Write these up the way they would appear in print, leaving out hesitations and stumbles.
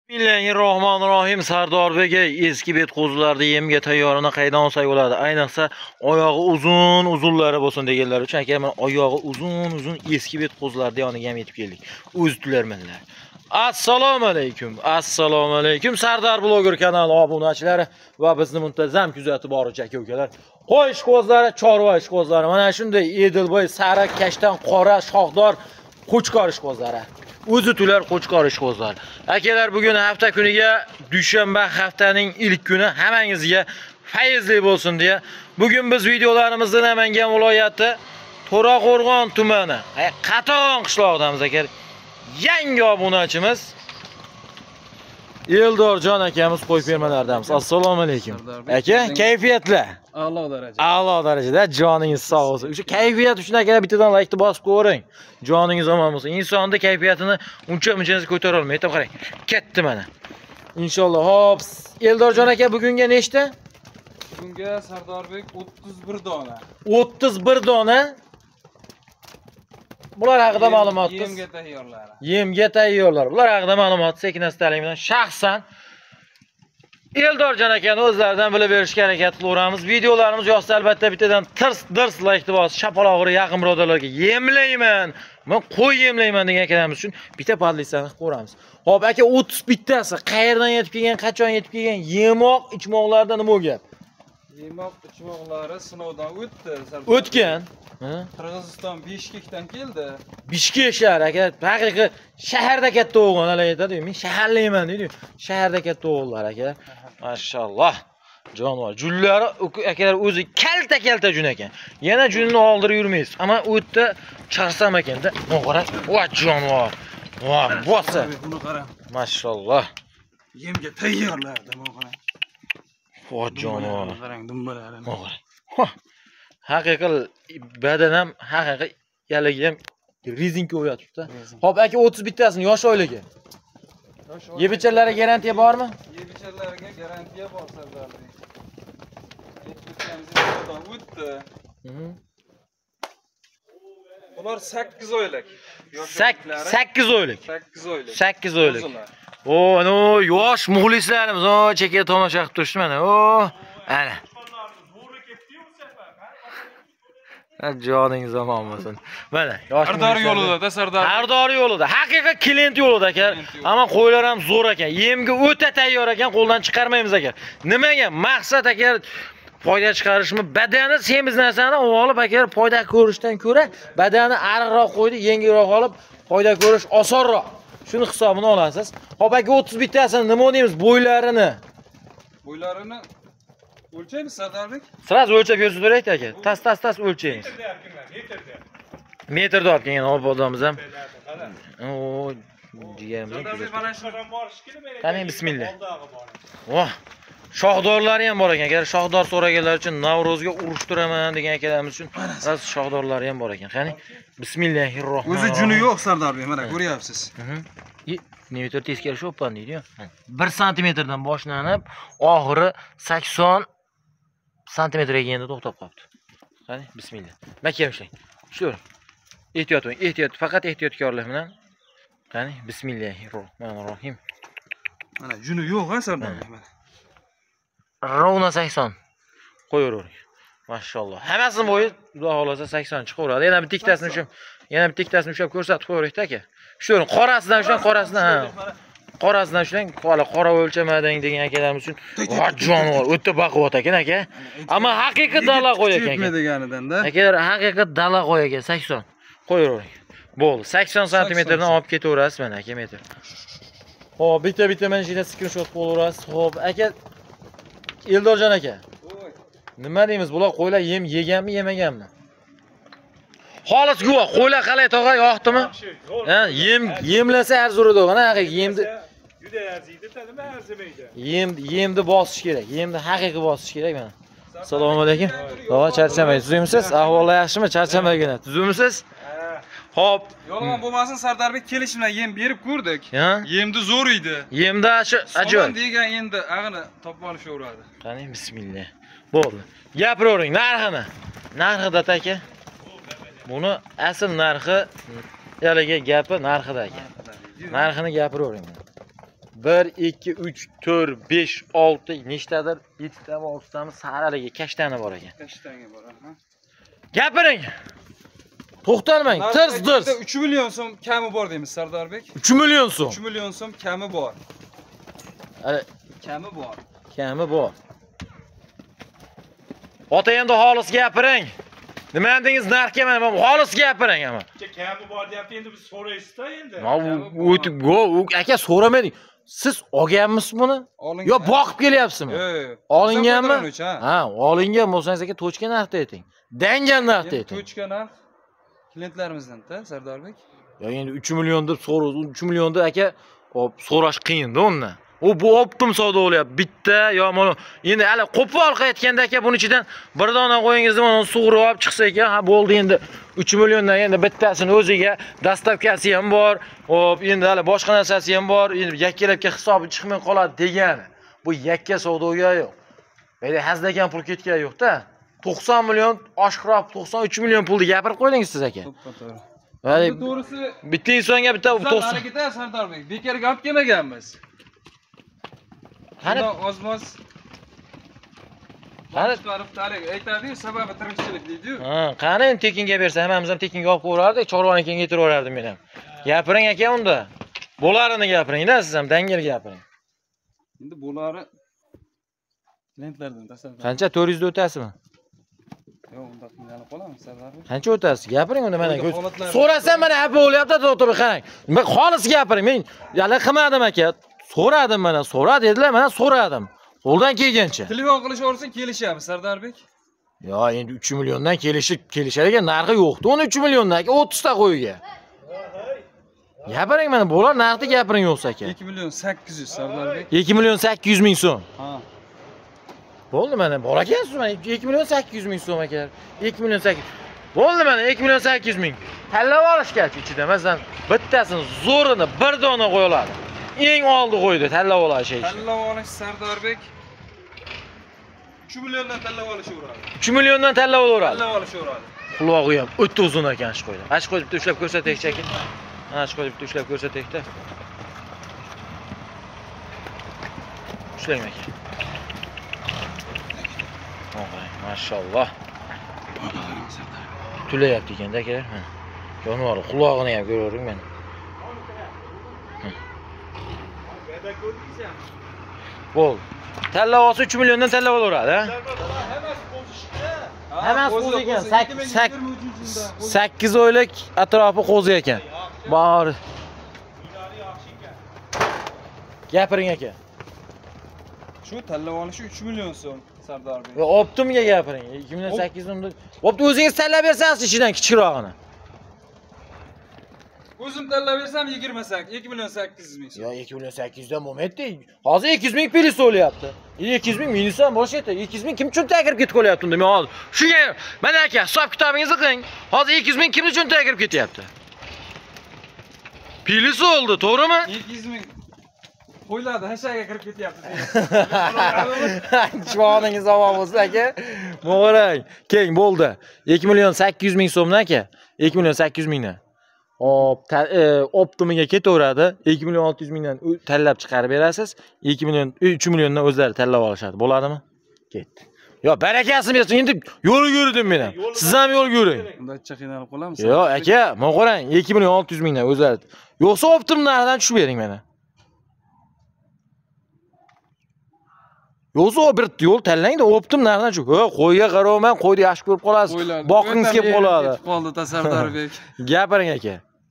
Bismillahirrohmanirrohim. Sardorbek eski bet qo'zilarni yemga tayyorini qaydan olsak bo'ladi? Ayniqsa oyog'i uzunlari bo'lsin deganlar uchun aka men oyog'i uzun eski bet qo'zilarni yoniga ham yetib keldik. O'zdilarmanlar. Assalomu alaykum. Assalomu alaykum. Sardor bloger kanali obunachilari va bizni muntazam kuzatib boruvchi aka-ukalar. Qo'yish qo'zlari, chorva ish qo'zlari. Mana shunday Edilboy, sariq, kashtan, qora, shohdor, qo'chqorish qo'zlari. O'zi tular qo'chqorish qo'zlar. Akalar, bugun hafta kuniga dushanba, haftaning ilk kuni hammangizga fayzli bo'lsin deya bugun biz videolarimizni Namangan viloyati To'raqo'rg'on tumani, Qatag'on qishlog'idamiz aka. Yangi obunachimiz Eldorjon akamiz qo'yib bermalardamiz. Assalomu alaykum. Aka, kayfiyatlar? A'lo darajada. A'lo darajada. Joningiz sog' bo'lsin. O'sha kayfiyat uchun aka bittadan like bosib ko'ring. Joningiz omon bo'lsin. Insonni kayfiyatini uncha-munchasi ko'tara olmaydi. Deb qarang. Ketdi mana. Inshaalloh. Hop. Eldorjon aka bugunga nechta? Bugunga Sardorbek 31 dona. 31 dona. Bular haqida ma'lumot. Yemga tayyorlar. Yemga tayyorlar. Bular haqida ma'lumot sekin-astalik bilan shaxsan Eldorjon akani o'zlaridan bilib berishga harakat qilaveramiz. Videolarimiz yoqsa albatta bittadan tirs like bosib, shapalog'ini yaqin birodarlarga yemlayman. Men qo'y yemlayman degan akalarimiz uchun bitta podlistani qilib ko'ramiz. Xo'p, aka 30 bittasi qayerdan yetib kelgan, qachon yetib kelgan, yemoq, ichmoqlarda nima bo'lgan? Yemoq, ichmoqlari sinovdan o'tdi. O'tgan. Qirg'iziston Bishkekdan keldi. Bishkek shahar aka, haqiqiy shaharda katta o'g'il hali aytadi-yu, men shaharlayman deydi-yu. Shaharda katta o'g'illar aka. Mashalloh. Jonivor. Junlari akalar o'zi kalta jun ekan. Yana junni oldirib yurmaysiz. Ammo o'tda charsam ekanda. Qara. Va jonivor. Va, bossa. Buni qara. Mashalloh. Yemga tayyorlar, demo qara. Va jonivor. Qarang, dumbalarini. Qara. Haqiqiy badan ham haqiqiy yalagi ham rezinka o'yatibdi. Xo'p, aka 30 bittasini yosh oyligi. Yebichalariga garantiya bormi? Yebichalariga garantiya bor Sardorbek. Yebichamizdan o'tdi. Ular 8 oylik. 8 oylik. 8 oylik. 8 oylik. O, no, yosh muxlislarimiz, o, chekka tomosha qilib turishdi mana. O, ana. Joningiz omon bo'lsin. Mana, yosh Sardor yo'lida, Sardor. Sardor yo'lida. Haqiqiy klient yo'lida aka. Ammo qo'ylar ham zo'r ekan. Yemga o'ta tayyor ekan, qo'ldan chiqarmaymiz aka. Nimaga? Maqsad aka foyda chiqarishmi? Badani semiz narsani olib aka foyda ko'rishdan ko'ra, badani ariqroq qo'ydi, yengilroq olib foyda ko'rish osonroq. Shuni hisobini olasiz. Xo'p aka 30 bittasini nima deymiz? Bo'ylarini. Bo'ylarini o'lchaymiz Sardorbek? Siz o'lchab ko'rsataylik aka. Tas o'lchaymiz. Metrda olib kelgan obodamiz ham. O, jigarimiz. Qani bismillah. Voh. Shohdorlari ham bor ekan. Agar shohdor so'raganlar uchun Navro'zga urushtiraman degan akalarimiz uchun ras shohdorlari ham bor ekan. Qani bismillahirrohmanirrohim. O'zi juni yo'q Sardorbek, mana ko'ryapsiz. Metr teskari shoppan deydi-yu. 1 santimetrdan boshlanib, oxiri 80 santimetrga kelganda to'xtab qolibdi. Qani bismillah. Makka ishlang. Shu. Ehtiyot bo'ling, ehtiyot, faqat ehtiyotkorlik bilan. Qani bismillahirrohmanirrohim. Mana juni yo'q-a Sardorbek mana. Rovna 80 qo'yavering. Mashalloh. Hammasini bo'yi xudo xolasa 80 chiqaveradi. Yana bir tiktasini ushlab ko'rsatib qo'yaylik aka. Shu qorasidan ushlang, qora o'lchamading degan akalarimiz uchun jonivor o'ta baquvvat ekan aka. Ammo haqiqiy dala qo'y ekan. Chekma deganidan-da. Akalar haqiqiy dala qo'y ekan 80. Qo'yavering. Bo'ldi. 80 santimetrdan olib ketaverasiz mana aka metr. Xo'p, bitta mana shunday screenshot qo'yaverasiz. Xo'p, aka Eldorjon aka. Nima deymiz? Bular qo'ylar yem yeganmi, yemaganmi? Xolis guvoh, qo'ylar qalay tog'a, yoqdimi? Ha, yemlasa arzuradi, mana haqiqiy yemni juda arziydi, nima arzimaydi. Yemni bosish kerak. Yemni haqiqiy bosish kerak mana. Assalomu alaykum. Tog'a charchamaysiz, tuzimsiz? Ahvoli yaxshimi? Charchamaygina. Tuzimsiz? Xo'p. Yolg'on bo'lmasin Sardorbek kelish bilan yem berib ko'rdik. Yemni zo'r edi. Yemda shu ajoyib. Degan endi ag'ini topib olishaveradi. Qani bismillah. Bo'ldi. Gapiravering narxini. Narxida aka. Buni asl narxi, yalaga gapi narxida aka. Narxini gapiravering. 1 2 3 4 5 6 nechtadir 7 ta 6 tami saraligi kashtani bor ekan. Kashtanga bor, ha. Gapiring. To'xtalmang, tirs. 3 million so'm kami bor deymiz Sardorbek. 3 million so'm. 3 million so'm kami bor. Hali Kami bor. kami bor. Ota endi xolis gapiring. Nima dedingiz narxga men xolis gapiring ama. Kami bor deyapti, endi biz so'raysiz-da endi. O'tib go, aka so'ramading. Siz olganmisiz buni? Yo boqib kelyapsizmi? Yo'q. Olinganmi? Ha, olingan bo'lsangiz aka tochka narxda ayting. Dangan narxda ayting. Tochka narx klientlarimizdan-da Sardorbek. Yo endi 3 million deb so'raysiz. 3 millionni aka so'rash qiyin-da undan. Bu optim savdo bo'lyapti. Bitta yo mana endi hali qo'pol qaytganda aka buning ichidan bir dona qo'yingizni mana sug'urib olib chiqsa ekan, ha bo'ldi endi 3 milliondan endi bittasini o'ziga dastavkasi ham bor. Hop, endi hali boshqa narsasi ham bor. Endi yakkalabga hisobi chiqmay qoladi degani. Bu yakka savdoga yo'q. Menda hazlagan pul ketgani yo'q-da. 90 million oshkroq 93 million pulni gapirib qo'ydingiz siz aka. To'g'ri. Hali To'g'risi bitta insonga bitta 90 harakatda Sardorbek. Bekorga olib kelmaganmiz. Qani ozmoz chiqarib tarix aytadi, sababi tirikchilik deydi-yu. Ha, qani endi tekinga bersa, hammamiz ham tekinga olib qo'yardik, chorvanikiga yetiraverardim men ham. Gapiring aka unda. Bo'larini gapiring-da, siz ham dangil gapiring. Endi bo'lari klientlardan tasavvur. Qancha 400 da o'tasizmi? Yo'q, unda qiynalib qolamiz Sardorbek. Qancha o'tasiz? Gapiring unda mana. So'rasam mana hapa bo'lyapti, to'g'ri qarang. Men xolis gapiring. Men yala qilmadim aka. So'radim mana, so'ra dedilar, mana so'radim. Qo'ldan kelgancha. Telefon qilishaversin, kelishamiz Sardorbek. Yo, endi 3 milliondan kelishadigan narxi yo'q-da. 13 milliondan 30 ta qo'yga. Gapiring mana, bo'lar narxni gapiring yo'qsa aka. 2 million 800 Sardorbek. 2 million 800 ming so'm. Ha. Bo'ldi mana, bor ekansiz mana 2 million 800 ming so'm aka. 2 million 800. Bo'ldi mana 2 million 800 ming. Tanlab olishgachi ichida masalan bittasini zo'rini bir dona qo'yiladi. Eng oldi qo'ydi, tanlab olish ichi. Tanlab olish Sardorbek 3 milliondan tanlab olishaveradi. 3 milliondan tanlab olaveradi. Tanlab olishaveradi. Qulog'i ham o'ta uzun ekan ish qo'ydi. Ash qo'yib bitta ushlab ko'rsataychi aka. Ash qo'yib bitta ushlab ko'rsataychi. Ushlang aka. Mashalloh. Tulayapti ekanda aka. Jonivor qulog'ini ham ko'ravering men. Bo'ldi. Tanlab olsa 3 milliondan tanlab olaveradi, ha? Hammasi qo'zi ekan. 8 oylik atrofi qo'zi ekan. Bor. Gapiring aka. Shu tanlab olishi 3 million so'm Sardorbek. Yo, optimga gapiring. 2 million 800 ming. Bo'pti, o'zingiz tanlab bersangiz ichidan kichikroqini. O'zim tanlab bersam 28, 2 million 800 ming so'm. Yo, 2 million 800 dan bo'lmaydi. Hozir 200 ming plyus o'lyapti. 200 ming minus ham bosh yetadi. 200 ming kim uchun kirib ketib qolyapti unda? Men hozir shunga mana aka, hisob kitobingizni qiling. Hozir 200 ming kim uchun kirib ketyapti? Plyus oldi, to'g'rimi? 200 ming qo'yiladi, hashaga kirib ketyapti. Javoningiz omon bo'lsa aka. Mo'g'rang, keng bo'ldi. 2 million 800 ming so'mdan aka. 2 million 800 mingdan. Hop, optimiga ketaveradi. 2 million 600 mingdan tanlab chiqarib berasiz. 2 million 3 milliondan o'zlari tanlab olishadi. Bo'ladimi? Ketdi. Yo, barakasi bersin. Endi yo'l yurdim men ham. Siz ham yo'l yuring. Unda chiqa qiynalib qolamiz. Yo, aka, mo'g'rang 2 million 600 mingdan o'zlari. Yo'qsa optim narxidan tushib bering meni. Yo'qsa bir yo'l tanlang-da, optim narxidan tushib. Ha, qo'yga qarayman, qo'yni yaxshi ko'rib qolasiz. Boqingiz kelib qoladi. Qoldi Sardorbek. Gapiring aka.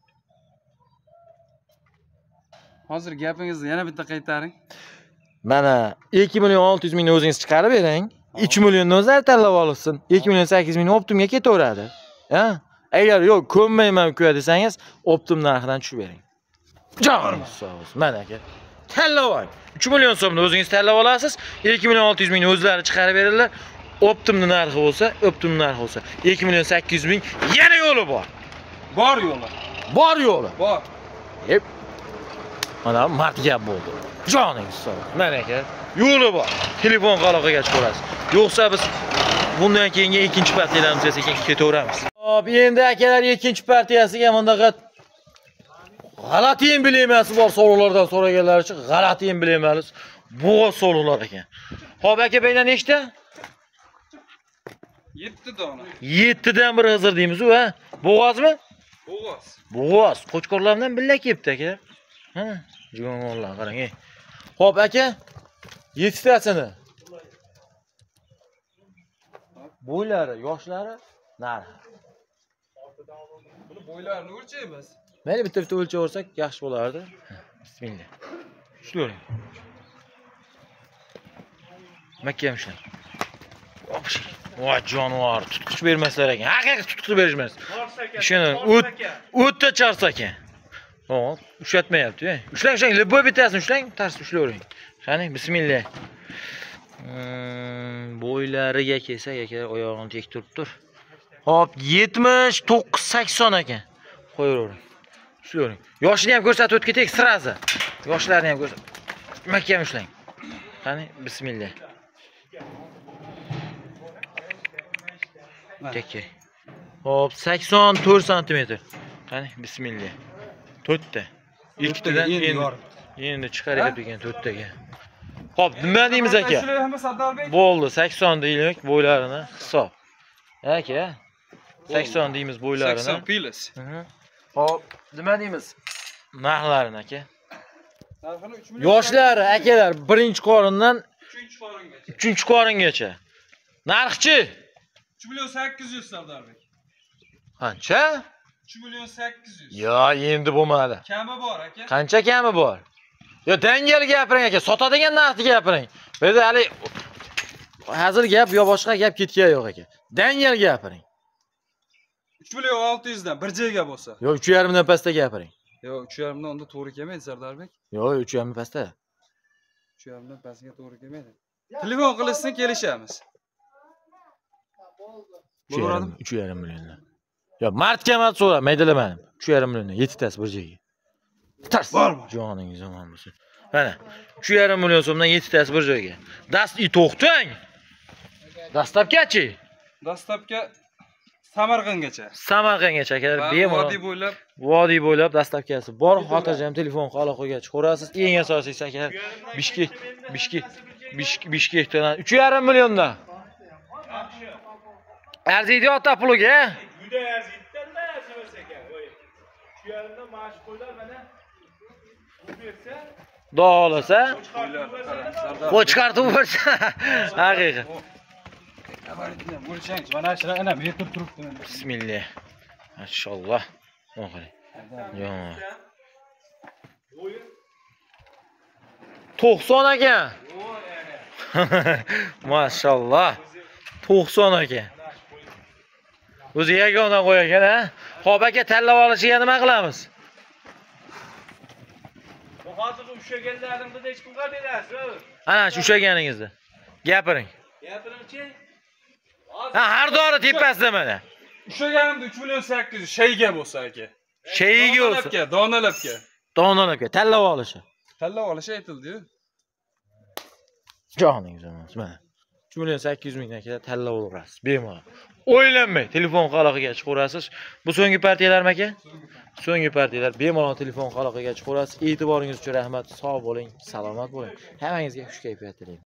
Hozir gapingizni yana bitta qaytaring. Mana 2 million 600 mingni o'zingiz chiqarib bering. 3 milliondan o'zlari tanlab olsin. 2 million 800 mingni optimga ketaveradi. Ha? Agar yo'q, ko'nmayman-ku desangiz, optim narxidan tushib bering. Jonim sog' bo'lsin. Mana aka. Tanlab oling. 3 million so'mni o'zingiz tanlab olasiz. 2 million 600 mingni o'zlari chiqarib beradilar. Optimning narxi bo'lsa, optimning narxi bo'lsa 2 million 800 ming yana yo'li bor. Bor yo'li. Bor yo'li. Bor. Yep. Mana mart gap bo'ldi. Joningiz sog'. Mana aka, yo'li bor. Telefon aloqaga chiqarasiz. Yo'qsa biz bundan keyingi ikkinchi partiyalarimiz esa keyin ketaveramiz. Hop, endi akalar ikkinchi partiyasiga bundaqa g'alati ham bilmaysiz bor so'rovlardan so'raganlar uchun g'alati ham bilmaysiz. Bo'g'oz so'rovlar ekan. Xo'p aka beyda nechta? 7 dona. 7 dan bir hizir deymiz-ku, ha? Bo'g'ozmi? Bo'g'oz. Bo'g'oz, qo'chqorlardan billa kelibdi aka. Ha, jo'ng'onlar qarang. Xo'p aka, 7 tasini. Bo'ylari, yoshlari narxi. Buni bo'ylarini o'lchaymiz. Mayli bitta o'lchab olsak yaxshi bo'lardi. Bismillah. Shular. Makkam shu. Voy jonivor, tutqich bermaslar ekan. Haqiqiy tutqich berishmas. Shuni o'tda charsa ekan. Hop, ushlatmayapti. Ushlang, libboy bitasini ushlang, tars ushlayvering. Qani, bismillah. Bo'ylariga kelsak, aka oyog'ini tek turibdir. Hop, 79-80 ekan. Qo'yavering. Ushlayvering. Yoshini ham ko'rsatib o'tib ketek sirazi. Yoshlarini ham ko'rsat. Mahkam ushlang. Qani, bismillah. Tek. Hop, 84 sm. Qani, bismillah. 4 ta. 2 tadan endi chiqaryapti ekan 4 taga. Hop, nima deymiz aka? Bo'ldi, 80 deylik bo'ylarini hisob. Aka, 80 deymiz bo'ylarini. 80 pilis. Hop, nima deymiz? Narxlarini aka. Narxini 3 million. Yoshlari, akalar, birinchi qorindan 3 qoringacha. 3 qoringacha. Narxchi? 3 million 800 Sardarbek. Qancha? 3 million 800. Yo, endi bo'lmadi. Kami bor aka. Qancha kami bor? Yo, dangal gapiring aka, sotadigan narxni gapiring. Bu yerda hali hazil gap yo boshqa gap ketgan yo'q aka. Dangal gapiring. 3 million 600 dan bir joyga bo'lsa. Yo, 3,5 dan pastda gapiring. Yo, 3,5 dan onda to'g'ri kelmaydi Sardarbek. Yo, 3,5 pastda. 3,5 dan pastga to'g'ri kelmaydi. Telefon qilishsin kelishamiz. Bo'laveradimi? 3,5 milliondan. Yo, martga mat so'ra, maydalamadim. 3,5 milliondan 7 tasi bir joyga. Tars. Bormi? Joningiz omon bo'lsin. Mana 3,5 million so'mdan 7 tasi bir joyga. Dast to'xtang. Dastlabgachi? Dastlabga Samarqandgacha. Samarqandgacha akalar bemalol. Vodiy bo'ylab dastlabkasi bor. Xotirjam telefon aloqaga chiqarasiz. Eng asosiysi akalar Bishkekdan 3,5 milliondan. Arziydi ota puliga. Juda arziydi, nima arzimas ekan. Shu yerdan maash qo'ylar mana. Bu bersa, Dolasa, qo'chqartib bo'lsa, haqiqiy. O'lchang, mana shular ana metr turibdi. Bismillah. Mashalloh. O'qing. Yo. 90 ekan. Mashalloh. 90 ekan. O'zi yagona qo'yagan, ha? Xo'p aka, tanlab olishiga nima qilamiz? bu hozir ushlaganlarimda hech kimga berasiz. Ana shu ushlaganingizda. Gapiring. Gapiringchi. Ha, har dori tepasida mana. Ushlaganimda 3 million 800 shayga bo'lsa aka. Shayiga bo'lsa. Donalabga. Donalabga tanlab olishi. Tanlab olishi aytildi-yu. Joningiz omon. Mana 3 million 800 mingdan keyin tanlab olasiz. Bemalol. O'ylanmay telefon aloqaga chiqarasiz. Bu so'nggi partiyalarmi aka? So'nggi partiyalar bemalol telefon aloqaga chiqarasiz. E'tiboringiz uchun rahmat. Sog' bo'ling, salomat bo'ling. Hammangizga xush kayfiyat tilayman.